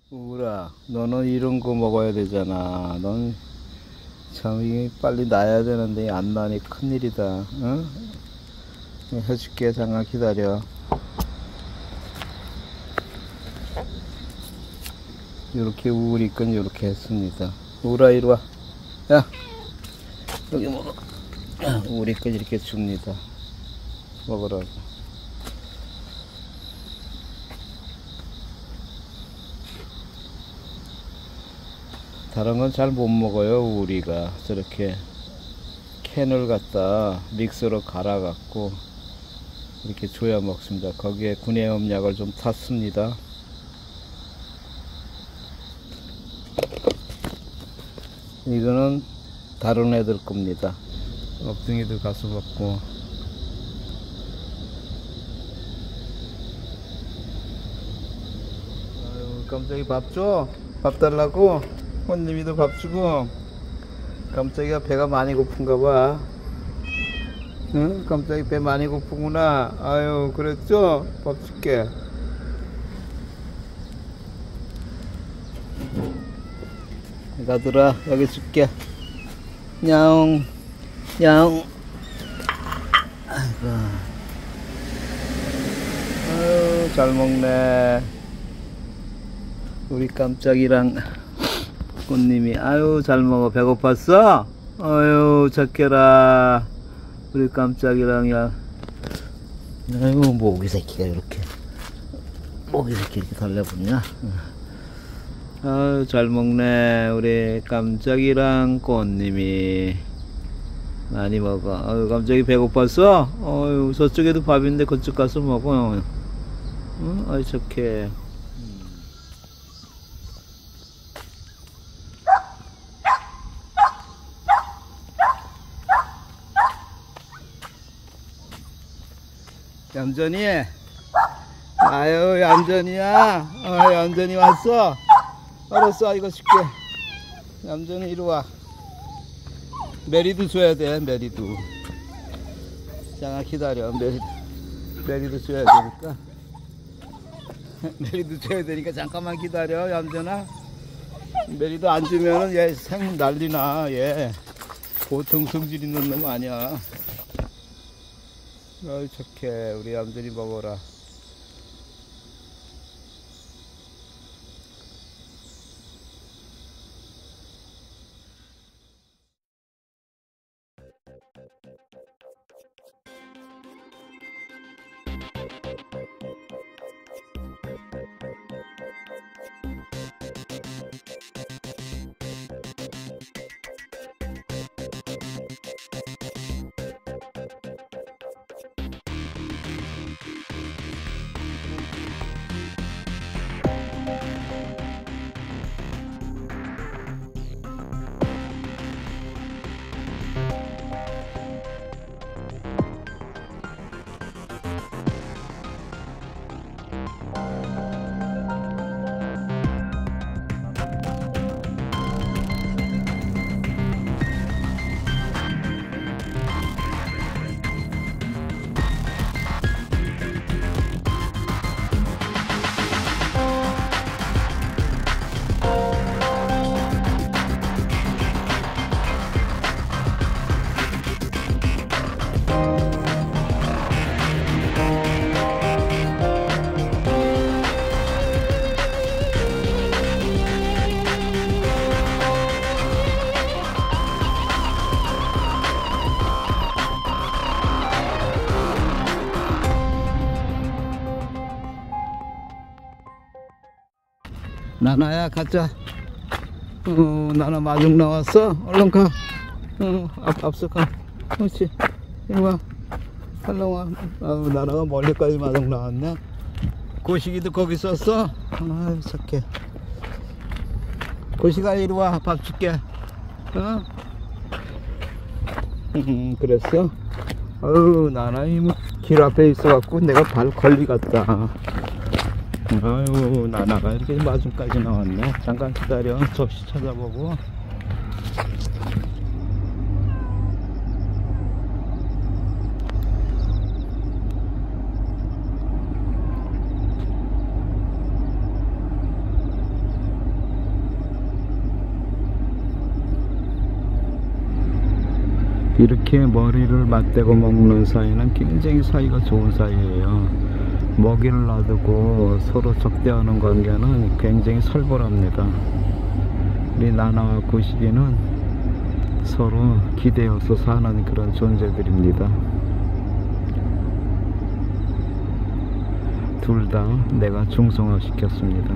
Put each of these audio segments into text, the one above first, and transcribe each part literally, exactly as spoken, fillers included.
우라, 너는 이런 거 먹어야 되잖아. 넌 참 이게 빨리 나야 되는데 안 나니 큰일이다. 어? 해줄게. 잠깐 기다려. 이렇게 우리 건 이렇게 했습니다. 우라, 이리 와. 야, 여기 먹어. 우리 건 이렇게 줍니다. 먹으라고. 다른 건 잘 못 먹어요. 우리가 저렇게 캔을 갖다 믹서로 갈아 갖고 이렇게 줘야 먹습니다. 거기에 구내염약을 좀 탔습니다. 이거는 다른 애들 겁니다. 엎둥이들 가서 먹고. 아유, 깜짝이 밥 줘? 밥 달라고? 꽃님이도 밥 주고. 깜짝이가 배가 많이 고픈가 봐. 응? 깜짝이 배 많이 고프구나. 아유, 그랬죠? 밥 줄게. 가들아, 여기 줄게. 야옹, 야옹. 아이고. 아유, 잘 먹네. 우리 깜짝이랑 꽃님이. 아유, 잘 먹어. 배고팠어? 아유, 착해라. 우리 깜짝이랑. 야, 아유, 모기 새끼가 이렇게 모기 새끼 이렇게 달려붙냐. 아유, 잘 먹네. 우리 깜짝이랑 꽃님이. 많이 먹어. 아유, 깜짝이 배고팠어? 아유, 저쪽에도 밥인데 그쪽 가서 먹어. 응? 아유, 착해. 얌전히. 아유, 얌전히야. 아, 얌전히 왔어. 알았어, 이거 줄게. 얌전히 이리 와. 메리도 줘야 돼. 메리도. 잠깐 기다려. 메리도 메리도 줘야 되니까. 메리도 줘야 되니까 잠깐만 기다려. 얌전아. 메리도 안 주면은 얘 생 난리나. 얘 보통 성질 있는 놈 아니야. 어이, 착해. 우리 얌전히 먹어라. 나나야, 가자. 어, 나나 마중 나왔어. 얼른 가. 어, 앞, 앞서 가. 그렇지. 이리 와. 얼른 와. 아우, 나나가 멀리까지 마중 나왔네. 고식이도 거기 있었어? 아유, 착해. 고식아, 이리 와. 밥 줄게. 어? 음, 그랬어? 아유, 나나 길 앞에 있어갖고 내가 발 걸리 갔다. 아유, 나나가 이렇게 마중까지 나왔네. 잠깐 기다려. 접시 찾아보고. 이렇게 머리를 맞대고 먹는 사이는 굉장히 사이가 좋은 사이예요. 먹이를 놔두고 서로 적대하는 관계는 굉장히 살벌합니다. 우리 나나와 구식이는 서로 기대어서 사는 그런 존재들입니다. 둘 다 내가 중성화 시켰습니다.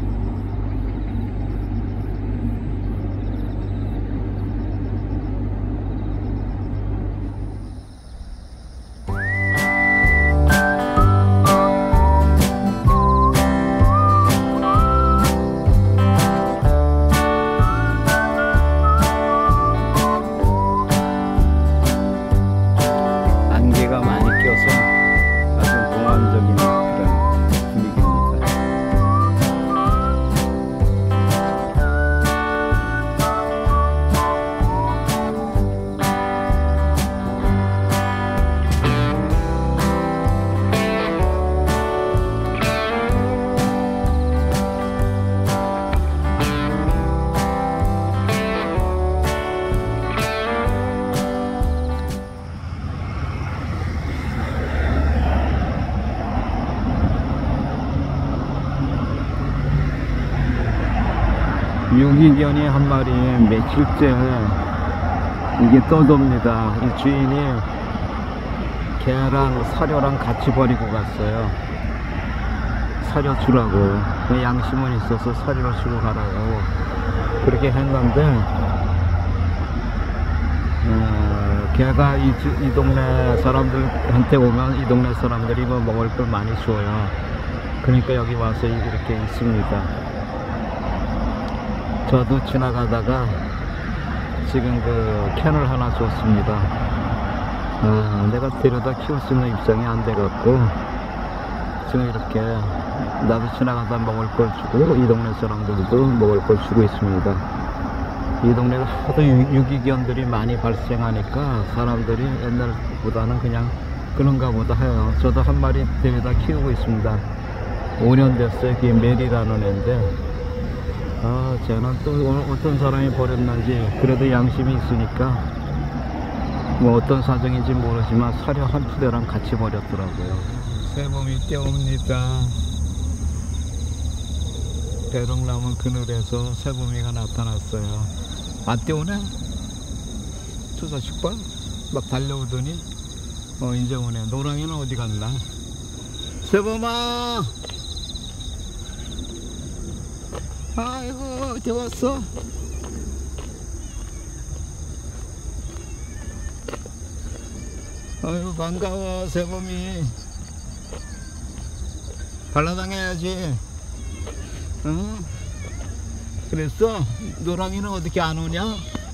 유기견이 한 마리 며칠째 이게 떠돕니다. 이 주인이 개랑 사료랑 같이 버리고 갔어요. 사료 주라고. 양심은 있어서 사료를 주고 가라고 그렇게 했는데, 어, 개가 이, 이 동네 사람들한테 오면 이 동네 사람들이 뭐 먹을 걸 많이 줘요. 그러니까 여기 와서 이렇게 있습니다. 저도 지나가다가 지금 그 캔을 하나 줬습니다. 아, 내가 데려다 키울 수 있는 입장이 안 돼갖고 지금 이렇게 나도 지나가다 먹을 걸 주고 이 동네 사람들도 먹을 걸 주고 있습니다. 이 동네가 하도 유기견들이 많이 발생하니까 사람들이 옛날보다는 그냥 그런가 보다 해요. 저도 한 마리 데려다 키우고 있습니다. 오 년 됐어요. 그게 메리라는 애인데, 아, 쟤는 또 어떤 사람이 버렸는지, 그래도 양심이 있으니까 뭐 어떤 사정인지 모르지만 사료 한 푸대랑 같이 버렸더라고요. 새봄이 떼옵니다. 대롱나무 그늘에서 새봄이가 나타났어요. 안 떼오네? 저 자식 봐? 막 달려오더니 어 이제 오네. 노랑이는 어디 갔나? 새봄아! 아이고, 어디 왔어? 아이고, 반가워, 새봄이. 발라당해야지. 응? 그랬어? 노랑이는 어떻게 안 오냐?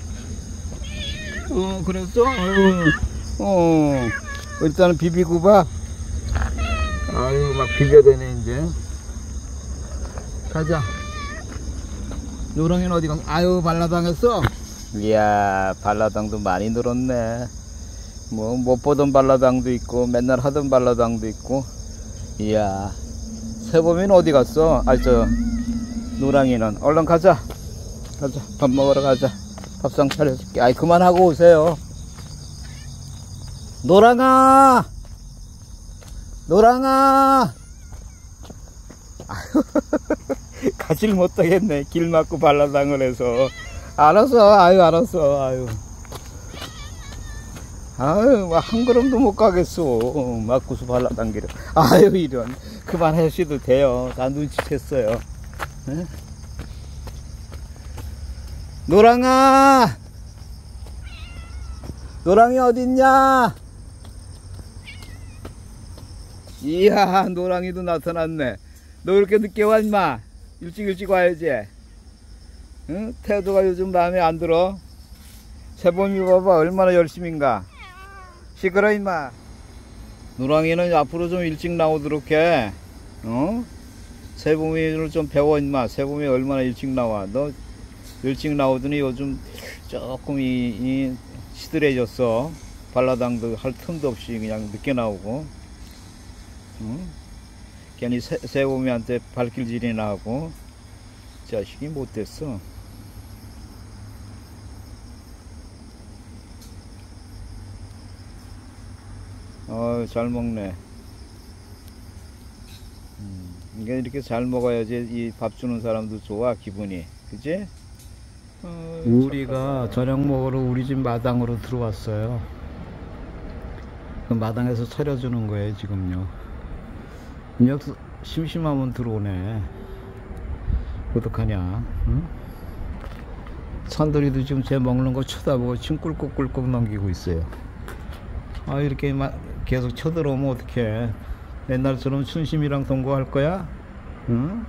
어, 그랬어? 아유, 어, 일단은 비비고 봐. 아유, 막 비벼대네, 이제. 가자. 노랑이는 어디 간? 아유, 발라당했어? 이야, 발라당도 많이 늘었네. 뭐 못 보던 발라당도 있고 맨날 하던 발라당도 있고. 이야, 새봄이는 어디 갔어? 아, 저 노랑이는. 얼른 가자. 가자, 밥 먹으러 가자. 밥상 차려줄게. 아이, 그만하고 오세요. 노랑아, 노랑아. 가질 못하겠네. 길 막고 발라당을 해서. 알았어. 아유, 알았어. 아유. 아유, 한 걸음도 못 가겠어. 막고서 발라당기려. 아유, 이런. 그만하셔도 돼요. 다 눈치챘어요. 에? 노랑아! 노랑이 어딨냐? 이야, 노랑이도 나타났네. 너 이렇게 늦게 와, 임마? 일찍 일찍 와야지. 응? 태도가 요즘 마음에 안 들어. 새봄이 봐봐, 얼마나 열심인가. 시끄러, 임마. 노랑이는 앞으로 좀 일찍 나오도록 해. 어? 새봄이를 좀 배워, 임마. 새봄이 얼마나 일찍 나와. 너 일찍 나오더니 요즘 조금 이, 이 시들해졌어. 발라당도 할 틈도 없이 그냥 늦게 나오고. 응? 괜히 새, 새봄이한테 발길질이나 하고. 자식이 못됐어. 어, 잘 먹네. 음, 이게 이렇게 잘 먹어야지 이 밥 주는 사람도 좋아, 기분이. 그치? 어, 우리가 저녁 먹으러 우리 집 마당으로 들어왔어요. 그 마당에서 차려주는 거예요, 지금요. 여기서 심심하면 들어오네. 어떡하냐, 응? 산돌이도 지금 제 먹는 거 쳐다보고 침 꿀꺽꿀꺽 넘기고 있어요. 아, 이렇게 계속 쳐들어오면 어떡해. 옛날처럼 춘심이랑 동거할 거야? 응?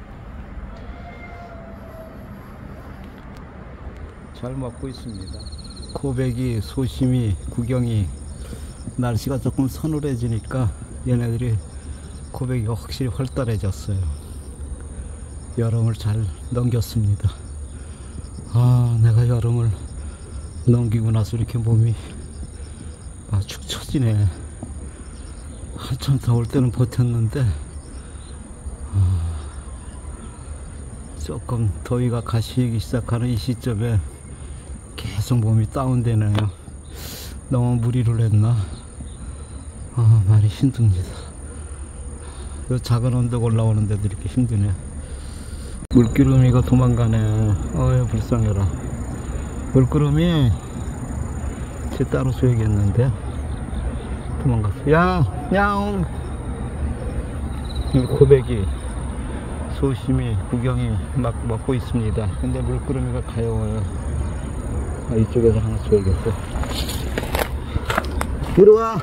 잘 먹고 있습니다. 고백이, 소심이, 구경이, 날씨가 조금 서늘해지니까 얘네들이, 고백이가 확실히 활달해졌어요. 여름을 잘 넘겼습니다. 아, 내가 여름을 넘기고 나서 이렇게 몸이 아, 축 처지네. 한참 더울 때는 버텼는데 아, 조금 더위가 가시기 시작하는 이 시점에 계속 몸이 다운되네요. 너무 무리를 했나? 아, 많이 힘듭니다. 이 작은 언덕 올라오는데도 이렇게 힘드네. 물구름이가 도망가네. 어휴, 불쌍해라. 물구름이 쟤 따로 줘야겠는데. 도망갔어. 야, 야옹. 고백이, 소심이, 구경이 막 먹고 있습니다. 근데 물구름이가 가여워요. 아, 이쪽에서 하나 줘야겠어. 이리 와.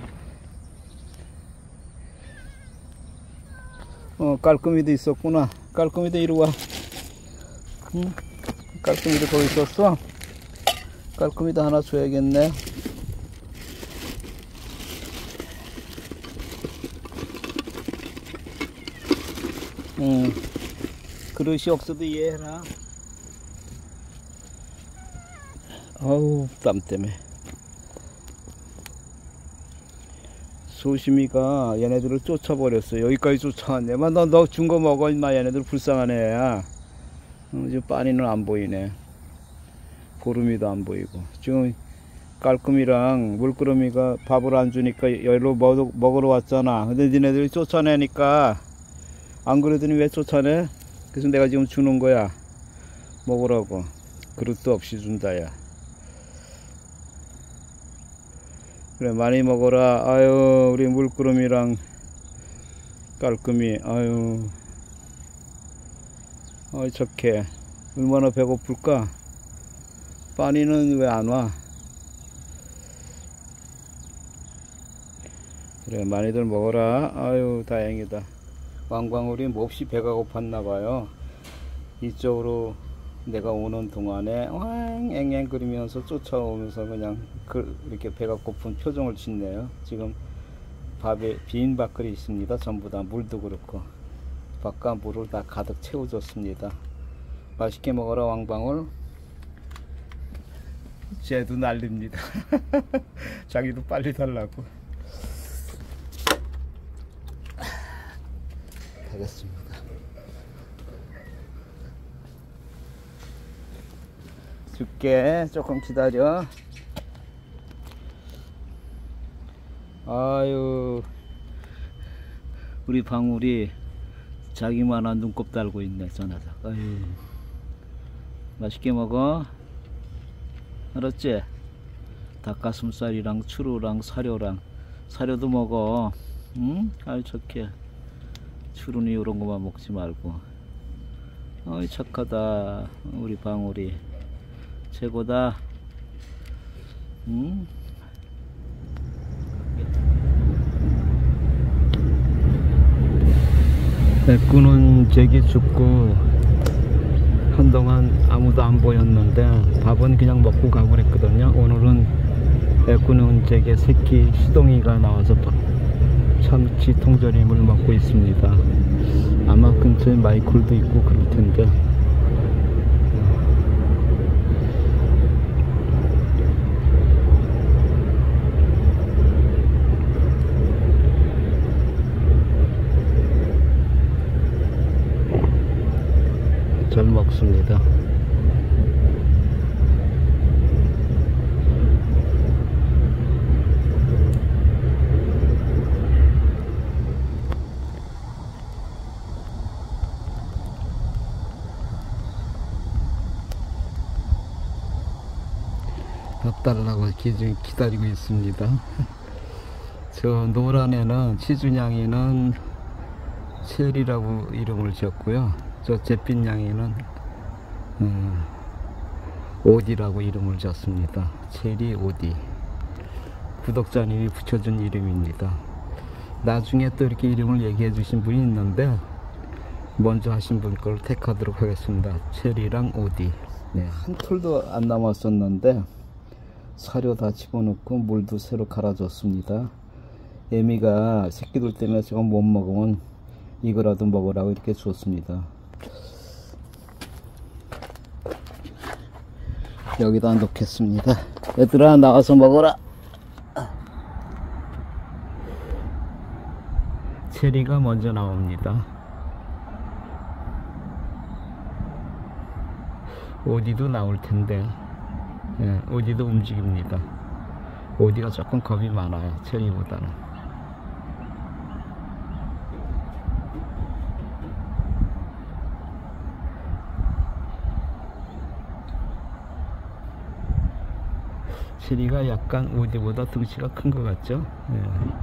어, 깔끔이도 있었구나. 깔끔이도 이리 와. 응? 깔끔이도 거기 있었어? 깔끔이도 하나 줘야겠네. 응. 그릇이 없어도 이해해라. 아우, 땀 때문에. 소심이가 얘네들을 쫓아버렸어. 여기까지 쫓아왔네. 너, 너 준 거 먹어, 임마. 얘네들 불쌍한 애야. 어, 지금 빠니는 안 보이네. 고름이도 안 보이고. 지금 깔끔이랑 물끄러미가 밥을 안 주니까 여기로 먹, 먹으러 왔잖아. 근데 니네들이 쫓아내니까, 안 그러더니 왜 쫓아내? 그래서 내가 지금 주는 거야. 먹으라고. 그릇도 없이 준다, 야. 그래, 많이 먹어라. 아유, 우리 물구름이랑 깔끔이. 아유, 어이, 착해. 얼마나 배고플까? 빠니는 왜 안 와? 그래, 많이들 먹어라. 아유, 다행이다. 왕광울이 몹시 배가 고팠나봐요. 이쪽으로 내가 오는 동안에 앵앵 그리면서 쫓아오면서 그냥 그 이렇게 배가 고픈 표정을 짓네요. 지금 밥에 빈 밥그릇이 있습니다. 전부 다 물도 그렇고 밥과 물을 다 가득 채워줬습니다. 맛있게 먹어라, 왕방울. 쟤도 난립니다. 자기도 빨리 달라고. 가겠습니다. 줄게. 조금 기다려. 아유, 우리 방울이 자기만한 눈곱 달고 있네. 전화다. 아유, 맛있게 먹어. 알았지? 닭가슴살이랑 추루랑 사료랑 사료도 먹어. 응? 아유, 착해. 추루니 이런 거만 먹지 말고. 어이, 착하다. 우리 방울이 최고다. 응? 애꾸는 제기 춥고 한동안 아무도 안 보였는데 밥은 그냥 먹고 가고 그랬거든요. 오늘은 애꾸는 제게 새끼 시동이가 나와서 참치 통조림을 먹고 있습니다. 아마 근처에 마이콜도 있고 그럴 텐데. 잘 먹습니다. 달라고 기, 기다리고 있습니다. 저 노란 애는 치준양이는 체리라고 이름을 지었고요. 저 잿빛 양이는 음, 오디라고 이름을 지었습니다. 체리 오디. 구독자님이 붙여준 이름입니다. 나중에 또 이렇게 이름을 얘기해 주신 분이 있는데 먼저 하신 분 걸 택하도록 하겠습니다. 체리랑 오디. 네, 한 톨도 안 남았었는데 사료 다 집어넣고 물도 새로 갈아줬습니다. 애미가 새끼들 때문에 저거 못 먹으면 이거라도 먹으라고 이렇게 줬습니다. 여기다 놓겠습니다. 얘들아 나와서 먹어라. 체리가 먼저 나옵니다. 오디도 나올 텐데, 예, 오디도 움직입니다. 오디가 조금 겁이 많아요, 체리보다는. 체리가 약간 오디보다 덩치가 큰 것 같죠? 예.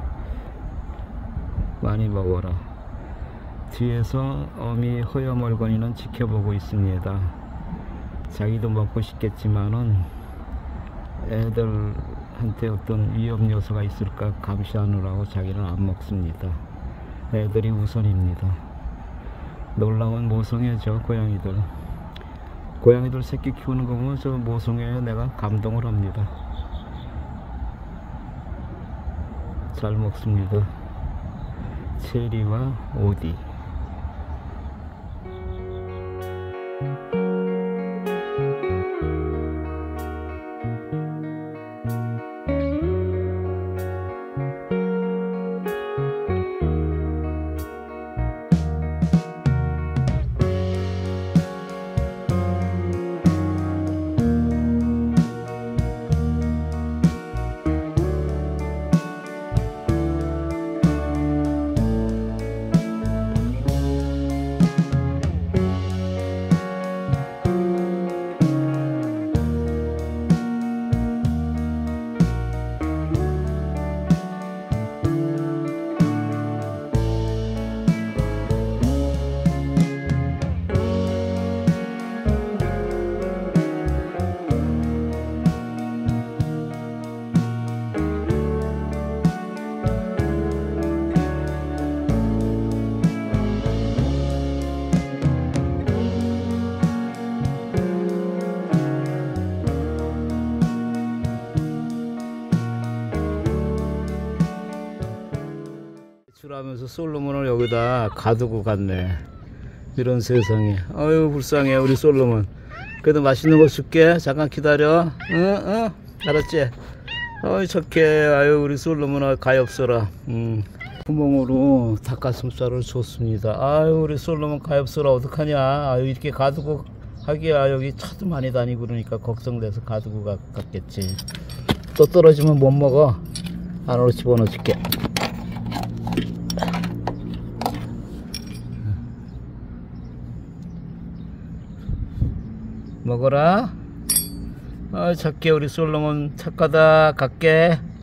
많이 먹어라. 뒤에서 어미 허여멀건이는 지켜보고 있습니다. 자기도 먹고 싶겠지만은 애들한테 어떤 위험 요소가 있을까 감시하느라고 자기는 안 먹습니다. 애들이 우선입니다. 놀라운 모성애죠, 고양이들. 고양이들 새끼 키우는 거 보면 저 모성애에 내가 감동을 합니다. 잘 먹습니다. 체리와 오디. 하면서 솔로몬을 여기다 가두고 갔네. 이런 세상에. 아유 불쌍해 우리 솔로몬. 그래도 맛있는 거 줄게. 잠깐 기다려. 응? 응? 알았지? 어이 착해. 아유 우리 솔로몬아 가엾어라. 음. 구멍으로 닭가슴살을 줬습니다. 아유 우리 솔로몬 가엾어라. 어떡하냐. 아유 이렇게 가두고 하기야 여기 차도 많이 다니고 그러니까 걱정돼서 가두고 가, 갔겠지. 또 떨어지면 못 먹어. 안으로 집어넣어 줄게. 먹어라. 아 착해 우리 솔로몬 착하다. 갈게.